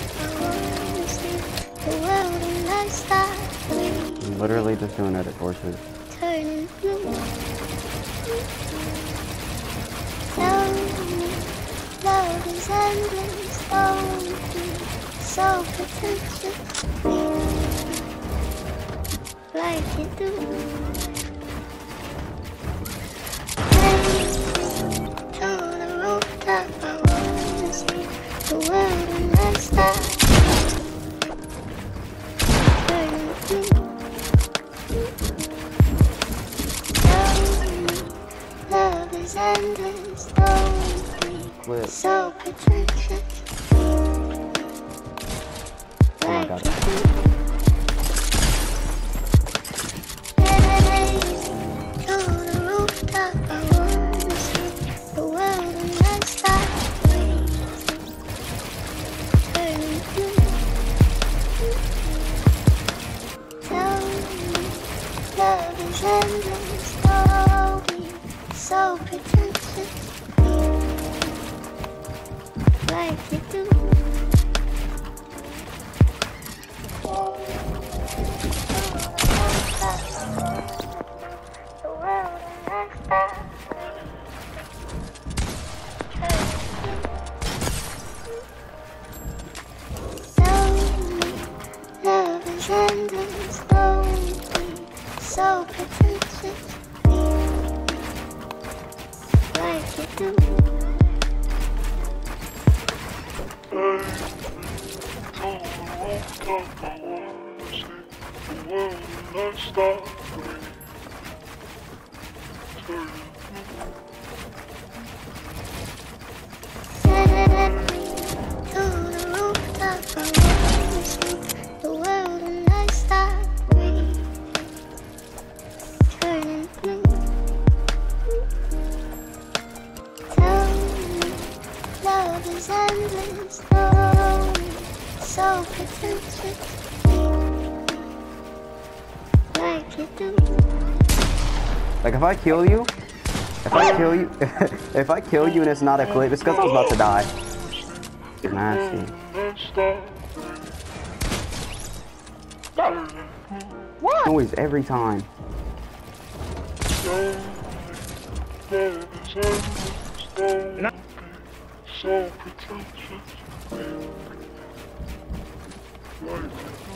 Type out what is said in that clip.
I'm literally just doing edit forces. Turning blue. Tell me, love is endless, don't be so pretentious. Like you do. To the rooftop, I wanna see the world and I stop. Turning blue. Love is endless, don't be so pretentious. Like you do. Hey, to the rooftop, I wanna see the world and I stop breathing. Turning blue. Tell me, love is endless, don't be so pretentious. Like you do. The world and I stop. Tell me, love is endless, don't be so pretentious. Like you do. To the rooftop, I wanna see the world and I stop breathing. Turning blue. Tell me, love is endless, don't be so pretentious. Like you do. Like if I kill you, if I kill you and it's not a clip, it's because I was about to die. Nasty. What? Always, every time. So pretentious. Like